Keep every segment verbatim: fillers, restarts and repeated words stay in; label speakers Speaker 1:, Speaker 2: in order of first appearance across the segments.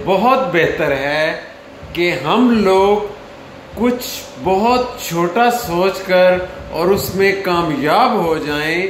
Speaker 1: बहुत बेहतर है कि हम लोग कुछ बहुत छोटा सोचकर और उसमें कामयाब हो जाएं।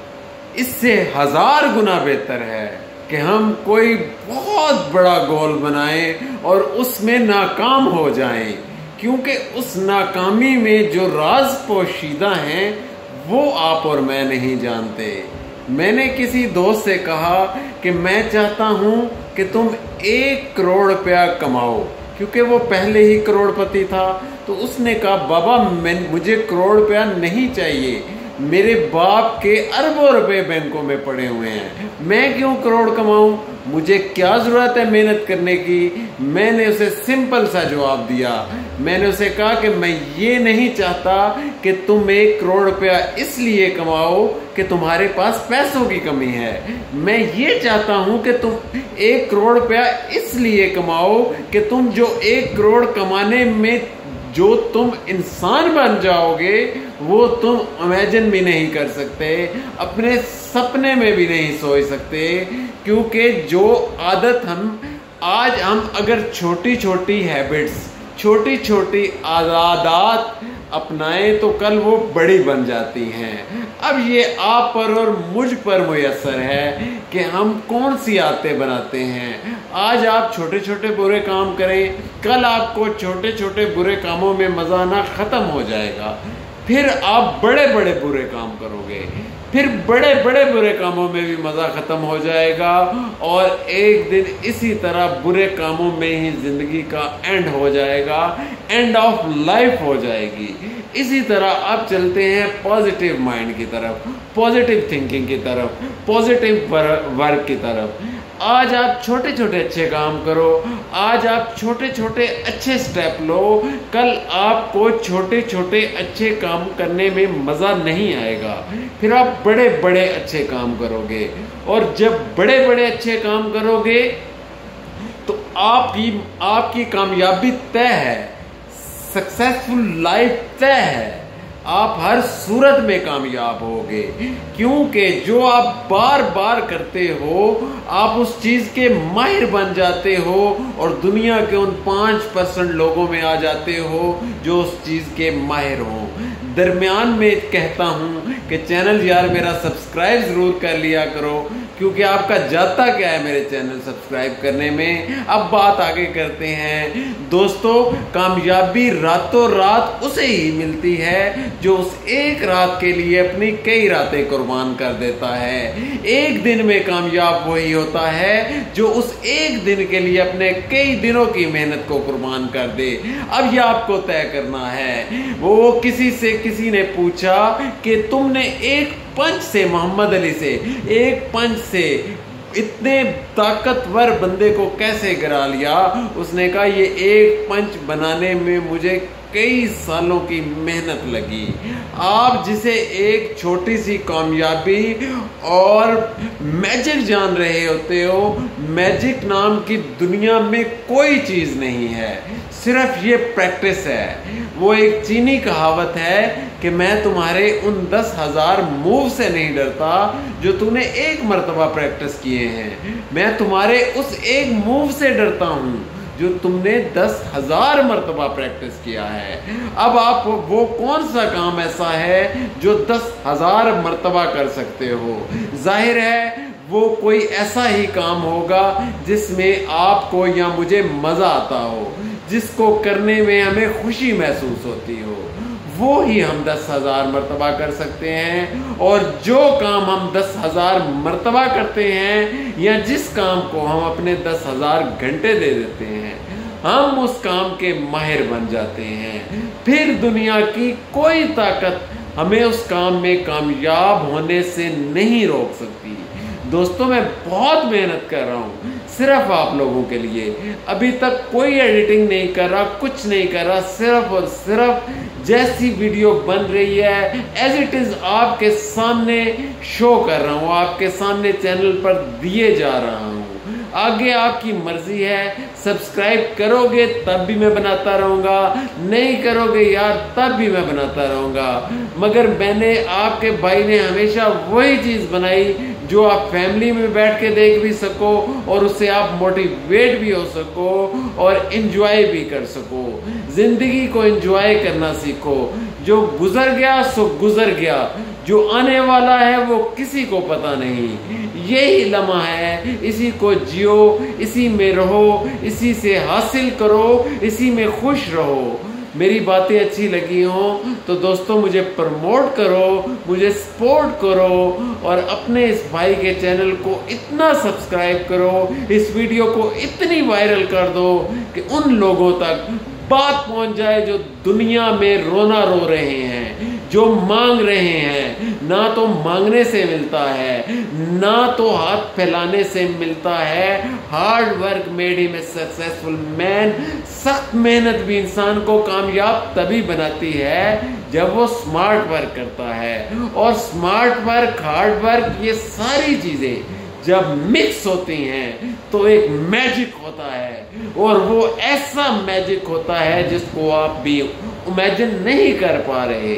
Speaker 1: इससे हजार गुना बेहतर है कि हम कोई बहुत बड़ा गोल बनाएं और उसमें नाकाम हो जाएं, क्योंकि उस नाकामी में जो राज पोशीदा हैं वो आप और मैं नहीं जानते। मैंने किसी दोस्त से कहा कि मैं चाहता हूं कि तुम एक करोड़ रुपया कमाओ, क्योंकि वो पहले ही करोड़पति था। तो उसने कहा बाबा मैं मुझे करोड़ रुपया नहीं चाहिए, मेरे बाप के अरबों रुपए बैंकों में पड़े हुए हैं, मैं क्यों करोड़ कमाऊं, मुझे क्या जरूरत है मेहनत करने की। मैंने उसे सिंपल सा जवाब दिया। मैंने उसे कहा कि मैं ये नहीं चाहता कि तुम एक करोड़ रुपया इसलिए कमाओ कि तुम्हारे पास पैसों की कमी है, मैं ये चाहता हूं कि तुम एक करोड़ रुपया इसलिए कमाओ कि तुम जो एक करोड़ कमाने में जो तुम इंसान बन जाओगे वो तुम इमेजिन भी नहीं कर सकते, अपने सपने में भी नहीं सोच सकते। क्योंकि जो आदत हम आज हम अगर छोटी छोटी हैबिट्स, छोटी छोटी आदत अपनाएं तो कल वो बड़ी बन जाती हैं। अब ये आप पर और मुझ पर मुयस्सर है कि हम कौन सी आदतें बनाते हैं। आज आप छोटे छोटे बुरे काम करें, कल आपको छोटे छोटे बुरे कामों में मजा आना खत्म हो जाएगा, फिर आप बड़े बड़े बुरे काम करोगे, फिर बड़े बड़े बुरे कामों में भी मजा खत्म हो जाएगा और एक दिन इसी तरह बुरे कामों में ही जिंदगी का एंड हो जाएगा, एंड ऑफ लाइफ हो जाएगी। इसी तरह आप चलते हैं पॉजिटिव माइंड की तरफ, पॉजिटिव थिंकिंग की तरफ, पॉजिटिव वर्क की तरफ। आज आप छोटे छोटे अच्छे काम करो, आज आप छोटे छोटे अच्छे स्टेप लो, कल आपको छोटे छोटे अच्छे काम करने में मजा नहीं आएगा, फिर आप बड़े बड़े अच्छे काम करोगे। और जब बड़े बड़े अच्छे काम करोगे तो आपकी आपकी कामयाबी तय है, सक्सेसफुल लाइफ तय है, आप हर सूरत में कामयाब होगे। क्योंकि जो आप बार बार करते हो आप उस चीज के माहिर बन जाते हो और दुनिया के उन पांच परसेंट लोगों में आ जाते हो जो उस चीज के माहिर हो। दरमियान में कहता हूं कि चैनल यार मेरा सब्सक्राइब जरूर कर लिया करो, क्योंकि आपका जाता क्या है मेरे चैनल सब्सक्राइब करने में। अब बात आगे करते हैं दोस्तों। कामयाबी रातों रात उसे ही मिलती है जो उस एक रात के लिए अपनी कई रातें कुर्बान कर देता है। एक दिन में कामयाब वही होता है जो उस एक दिन के लिए अपने कई दिनों की मेहनत को कुर्बान कर दे। अब यह आपको तय करना है। वो किसी से किसी ने पूछा कि तुमने एक पंच से, मोहम्मद अली से, एक पंच से इतने ताकतवर बंदे को कैसे गिरा लिया। उसने कहा ये एक पंच बनाने में मुझे कई सालों की मेहनत लगी। आप जिसे एक छोटी सी कामयाबी और मैजिक जान रहे होते हो, मैजिक नाम की दुनिया में कोई चीज नहीं है, सिर्फ ये प्रैक्टिस है। वो एक चीनी कहावत है कि मैं तुम्हारे उन दस हजार मूव से नहीं डरता जो तूने एक मर्तबा प्रैक्टिस किए हैं, मैं तुम्हारे उस एक मूव से डरता हूं जो तुमने दस हजार मर्तबा प्रैक्टिस किया है। अब आप वो कौन सा काम ऐसा है जो दस हजार मर्तबा कर सकते हो। जाहिर है वो कोई ऐसा ही काम होगा जिसमें आपको या मुझे मजा आता हो, जिसको करने में हमें खुशी महसूस होती हो, वो ही हम दस हजार मर्तबा कर सकते हैं। और जो काम हम दस हजार मर्तबा करते हैं या जिस काम को हम अपने दस हजार घंटे दे देते हैं, हम उस काम के माहिर बन जाते हैं। फिर दुनिया की कोई ताकत हमें उस काम में कामयाब होने से नहीं रोक सकती। दोस्तों मैं बहुत मेहनत कर रहा हूँ सिर्फ आप लोगों के लिए। अभी तक कोई एडिटिंग नहीं कर रहा, कुछ नहीं कर रहा, सिर्फ और सिर्फ जैसी वीडियो बन रही है एज इट इज आपके सामने शो कर रहा हूँ, आपके सामने चैनल पर दिए जा रहा हूँ। आगे आपकी मर्जी है, सब्सक्राइब करोगे तब भी मैं बनाता रहूंगा, नहीं करोगे यार तब भी मैं बनाता रहूंगा। मगर मैंने, आपके भाई ने हमेशा वही चीज बनाई जो आप फैमिली में बैठ के देख भी सको और उससे आप मोटिवेट भी हो सको और एंजॉय भी कर सको। जिंदगी को एंजॉय करना सीखो। जो गुजर गया सो गुजर गया, जो आने वाला है वो किसी को पता नहीं। यही लम्हा है, इसी को जियो, इसी में रहो, इसी से हासिल करो, इसी में खुश रहो। मेरी बातें अच्छी लगी हों तो दोस्तों मुझे प्रमोट करो, मुझे सपोर्ट करो और अपने इस भाई के चैनल को इतना सब्सक्राइब करो, इस वीडियो को इतनी वायरल कर दो कि उन लोगों तक बात पहुंच जाए जो दुनिया में रोना रो रहे हैं, जो मांग रहे हैं। ना तो मांगने से मिलता है, ना तो हाथ फैलाने से मिलता है। Hard work made him a successful man. सख्त मेहनत भी इंसान को कामयाब तभी बनाती है जब वो स्मार्ट वर्क करता है। और स्मार्ट वर्क, हार्ड वर्क, ये सारी चीजें जब मिक्स होती हैं तो एक मैजिक होता है, और वो ऐसा मैजिक होता है जिसको आप भी इमेजिन नहीं कर पा रहे।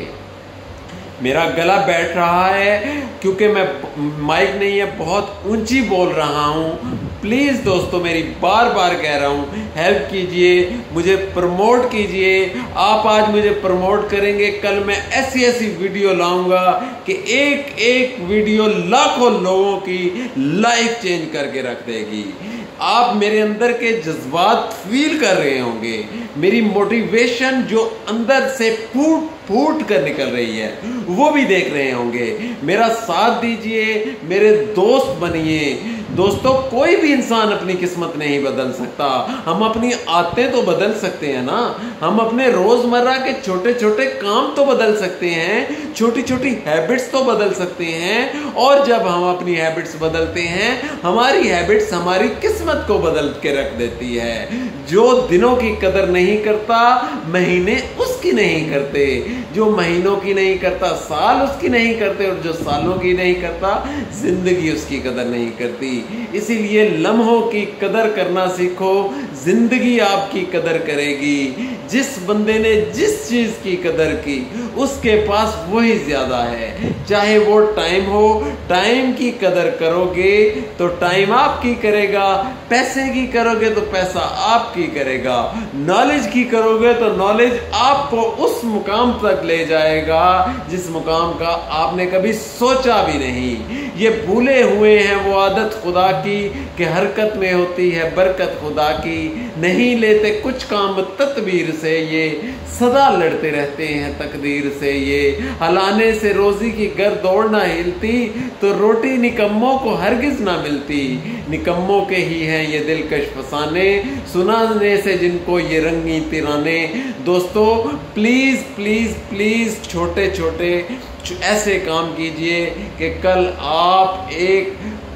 Speaker 1: मेरा गला बैठ रहा है क्योंकि मैं माइक नहीं है, बहुत ऊंची बोल रहा हूँ। प्लीज दोस्तों, मेरी बार बार कह रहा हूँ, हेल्प कीजिए, मुझे प्रमोट कीजिए। आप आज मुझे प्रमोट करेंगे, कल मैं ऐसी ऐसी वीडियो लाऊंगा कि एक एक वीडियो लाखों लोगों की लाइफ चेंज करके रख देगी। आप मेरे अंदर के जज्बात फील कर रहे होंगे, मेरी मोटिवेशन जो अंदर से फूट फूट कर निकल रही है वो भी देख रहे होंगे। मेरा साथ दीजिए, मेरे दोस्त बनिए। दोस्तों, कोई भी इंसान अपनी किस्मत नहीं बदल सकता, हम अपनी आदतें तो बदल सकते हैं ना। हम अपने रोजमर्रा के छोटे छोटे काम तो बदल सकते हैं, छोटी छोटी हैबिट्स तो बदल सकते हैं। और जब हम अपनी हैबिट्स बदलते हैं, हमारी हैबिट्स हमारी किस्मत को बदल के रख देती है। जो दिनों की कदर नहीं करता, महीने उसकी नहीं करते। जो महीनों की नहीं करता, साल उसकी नहीं करते। और जो सालों की नहीं करता, जिंदगी उसकी कदर नहीं करती। इसीलिए लम्हों की कदर करना सीखो, जिंदगी आपकी कदर करेगी। जिस बंदे ने जिस चीज की कदर की, उसके पास वही ज्यादा है। चाहे वो टाइम हो, टाइम की कदर करोगे तो टाइम आपकी करेगा। पैसे की करोगे तो पैसा आपकी करेगा। नॉलेज की करोगे तो नॉलेज आपको उस मुकाम तक ले जाएगा जिस मुकाम का आपने कभी सोचा भी नहीं। ये भूले हुए हैं वो आदत खुदा की कि हरकत में होती है बरकत खुदा की। नहीं लेते कुछ काम तदबीर से, ये सदा लड़ते रहते हैं तकदीर से। ये हलाने से रोजी की गर दौड़ना हिलती, तो रोटी निकम्मों को हरगिज ना मिलती। निकम्मों के ही हैं ये दिलकश फसाने, सुनाने से जिनको ये रंगी तिराने। दोस्तों, प्लीज प्लीज प्लीज छोटे छोटे ऐसे काम कीजिए कि कल आप एक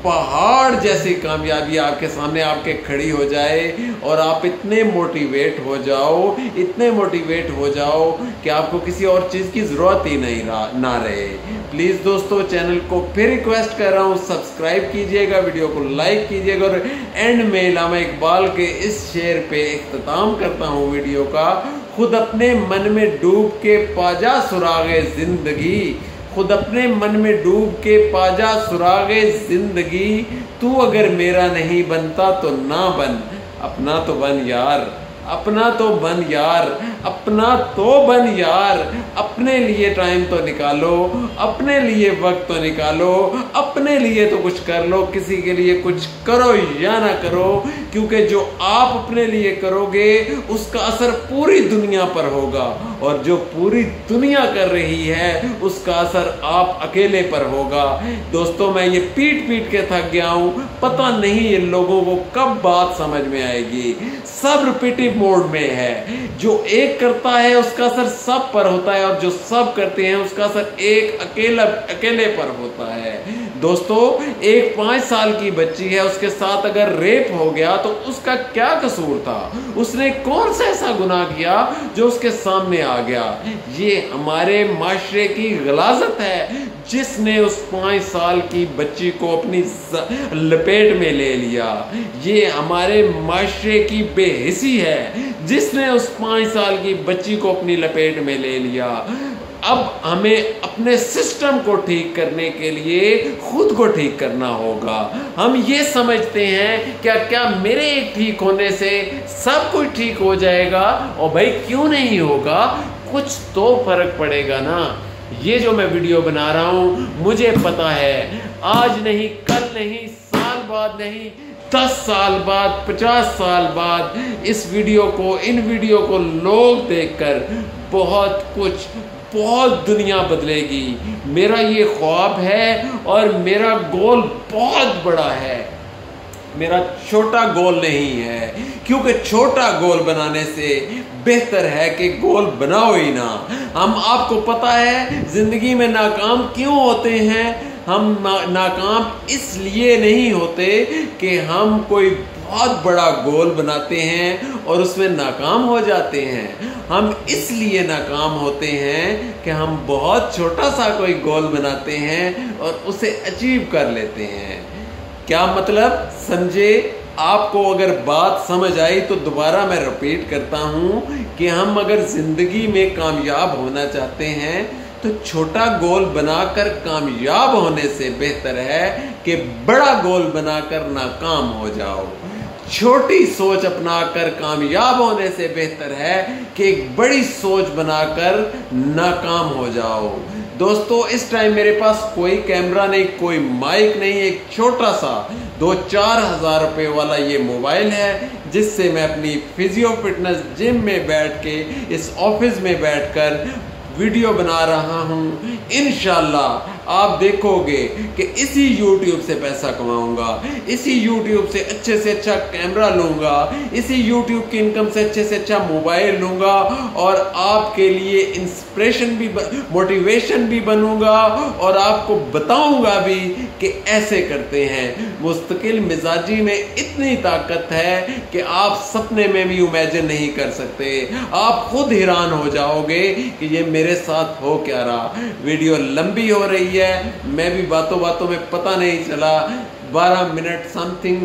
Speaker 1: पहाड़ जैसी कामयाबी आपके सामने आपके खड़ी हो जाए और आप इतने मोटिवेट हो जाओ, इतने मोटिवेट हो जाओ कि आपको किसी और चीज़ की ज़रूरत ही नहीं ना रहे। प्लीज़ दोस्तों, चैनल को फिर रिक्वेस्ट कर रहा हूँ, सब्सक्राइब कीजिएगा, वीडियो को लाइक कीजिएगा। और एंड में इल्हामा इकबाल के इस शेर पे इख्तिताम करता हूँ वीडियो का। खुद अपने मन में डूब के पाजा सुरागे जिंदगी, खुद अपने मन में डूब के पाजा सुरागे जिंदगी। तू अगर मेरा नहीं बनता तो ना बन, अपना तो बन यार, अपना तो बन यार, अपना तो बन यार। अपने लिए टाइम तो निकालो, अपने लिए वक्त तो निकालो, अपने लिए तो कुछ कर लो। किसी के लिए कुछ करो या ना करो, क्योंकि जो आप अपने लिए करोगे उसका असर पूरी दुनिया पर होगा, और जो पूरी दुनिया कर रही है उसका असर आप अकेले पर होगा। दोस्तों, मैं ये पीट पीट के थक गया हूँ, पता नहीं इन लोगों को कब बात समझ में आएगी। सब रिपीटिव मोड में है। जो एक करता है उसका असर सब पर होता है, और जो सब करते हैं उसका असर एक अकेला अकेले पर होता है। दोस्तों, एक पांच साल की बच्ची है, उसके साथ अगर रेप हो गया तो उसका क्या कसूर था? उसने कौन सा ऐसा गुनाह किया जो उसके सामने आ गया? ये हमारे माशरे की गलाजत है जिसने उस पांच साल की बच्ची को अपनी लपेट में ले लिया। ये हमारे माशरे की बेहिसी है जिसने उस पांच साल की बच्ची को अपनी लपेट में ले लिया। अब हमें अपने सिस्टम को ठीक करने के लिए खुद को ठीक करना होगा। हम ये समझते हैं क्या क्या मेरे एक ठीक होने से सब कुछ ठीक हो जाएगा, और भाई क्यों नहीं होगा, कुछ तो फर्क पड़ेगा ना। ये जो मैं वीडियो बना रहा हूं, मुझे पता है आज नहीं, कल नहीं, साल बाद नहीं, दस साल बाद, पचास साल बाद इस वीडियो को, इन वीडियो को लोग देखकर बहुत कुछ, बहुत दुनिया बदलेगी। मेरा ये ख्वाब है और मेरा गोल बहुत बड़ा है, मेरा छोटा गोल नहीं है, क्योंकि छोटा गोल बनाने से बेहतर है कि गोल बनाओ ही ना। हम, आपको पता है जिंदगी में नाकाम क्यों होते हैं? हम ना, नाकाम इसलिए नहीं होते कि हम कोई बहुत बड़ा गोल बनाते हैं और उसमें नाकाम हो जाते हैं। हम इसलिए नाकाम होते हैं कि हम बहुत छोटा सा कोई गोल बनाते हैं और उसे अचीव कर लेते हैं। क्या मतलब समझे? आपको अगर बात समझ आई तो दोबारा मैं रिपीट करता हूं कि हम अगर जिंदगी में कामयाब होना चाहते हैं तो छोटा गोल बनाकर कामयाब होने से बेहतर है कि बड़ा गोल बनाकर नाकाम हो जाओ। छोटी सोच अपनाकर कामयाब होने से बेहतर है कि एक बड़ी सोच बनाकर नाकाम हो जाओ। दोस्तों, इस टाइम मेरे पास कोई कैमरा नहीं, कोई माइक नहीं, एक छोटा सा दो चार हजार रुपए वाला ये मोबाइल है जिससे मैं अपनी फिजियो फिटनेस जिम में बैठ के, इस ऑफिस में बैठकर वीडियो बना रहा हूं। इंशाल्लाह आप देखोगे कि इसी YouTube से पैसा कमाऊंगा, इसी YouTube से अच्छे से अच्छा कैमरा लूंगा, इसी YouTube की इनकम से अच्छे से अच्छा मोबाइल लूंगा और आपके लिए इंस्पिरेशन भी, मोटिवेशन भी बनूंगा और आपको बताऊंगा भी कि ऐसे करते हैं। मुस्तकिल मिजाजी में इतनी ताकत है कि आप सपने में भी इमेजिन नहीं कर सकते। आप खुद हैरान हो जाओगे कि ये मेरे साथ हो क्या रहा। वीडियो लंबी हो रही है, मैं भी बातों बातों में पता नहीं चला बारह मिनट समथिंग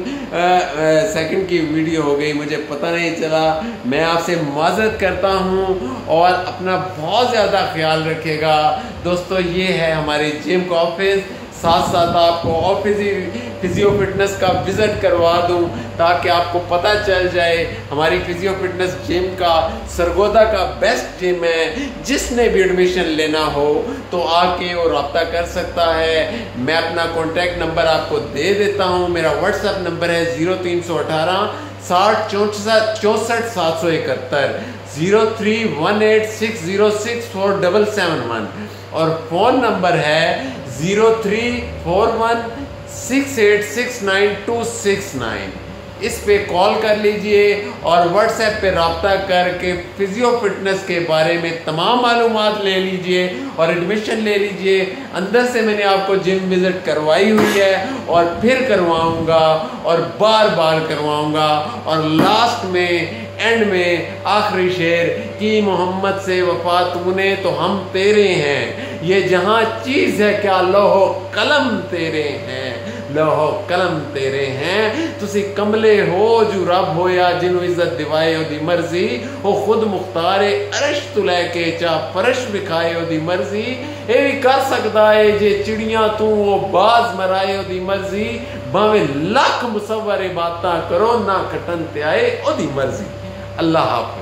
Speaker 1: सेकंड की वीडियो हो गई, मुझे पता नहीं चला। मैं आपसे माजरत करता हूं और अपना बहुत ज़्यादा ख्याल रखिएगा। दोस्तों, ये है हमारे जिम का ऑफिस, साथ साथ आपको ऑफिस फिजियो फिटनेस का विजिट करवा दूं ताकि आपको पता चल जाए हमारी फिजियो फिटनेस जिम का सरगोदा का बेस्ट जिम है। जिसने भी एडमिशन लेना हो तो आके वो रब्ता कर सकता है। मैं अपना कॉन्टैक्ट नंबर आपको दे देता हूं। मेरा व्हाट्सएप नंबर है जीरो तीन सौ अठारह साठ चौसठ चौसठ सात सौ इकहत्तर, zero three one eight six zero six four double seven one, और फोन नंबर है zero three four one six eight six nine two six nine. इस पे कॉल कर लीजिए और व्हाट्सएप पे रब्ता करके फिजियो फिटनेस के बारे में तमाम मालूमात ले लीजिए और एडमिशन ले लीजिए। अंदर से मैंने आपको जिम विजिट करवाई हुई है और फिर करवाऊंगा और बार बार करवाऊंगा। और लास्ट में, एंड में आखिरी शेर कि मोहम्मद से वफा तूने तो हम तेरे हैं, ये जहां चीज है क्या लोहो कलम तेरे हैं, लोहो कलम तेरे हैं। तुसी कमले हो जो रब होया जिन्हों इज्जत दिवाए ओदी मर्जी, हो खुद मुख्तारे अरश तू लैके चा फरश विखाए ओदी मर्जी, ये भी कर सकता है जे चिड़ियां तू वो बाज मराए ओदी मर्जी, भावे लाख मुसव्वरे बातां करो ना खटन ते आए ओदी मर्जी। अल्लाह हाफ़िज़।